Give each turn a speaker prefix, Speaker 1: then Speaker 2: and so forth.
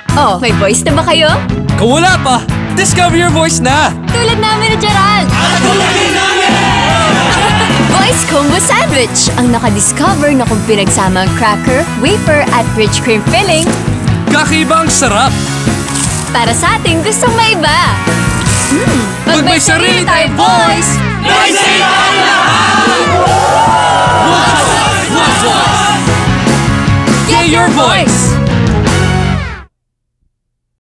Speaker 1: Oh, may voice na ba kayo?
Speaker 2: Kung wala pa, discover your voice na!
Speaker 1: Tulad namin ni Gerald!
Speaker 2: Tulad namin!
Speaker 1: Voice Combo Sandwich! Ang nakadiscover na kung pinagsama ang cracker, wafer at rich cream filling.
Speaker 2: Kakibang sarap!
Speaker 1: Para sa ating gustong maiba!
Speaker 2: Pag may sarili tayong voice, may say tayo lahat!